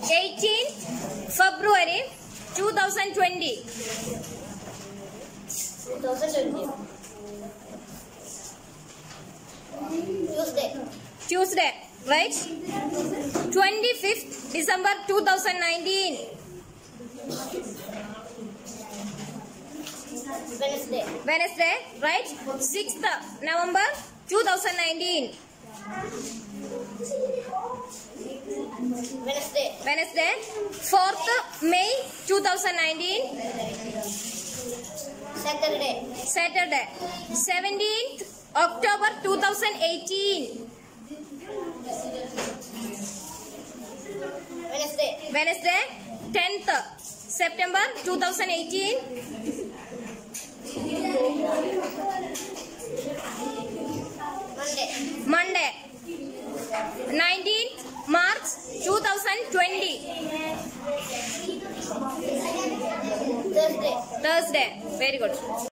18th February 2020. 2020. Tuesday, right? 25th December 2019. Wednesday, right? 6th November 2019. Wednesday, 4th May 2019. Saturday, 17th October 2018. Wednesday, 10th September 2018. Monday, 19th March 2020. Thursday. Very good.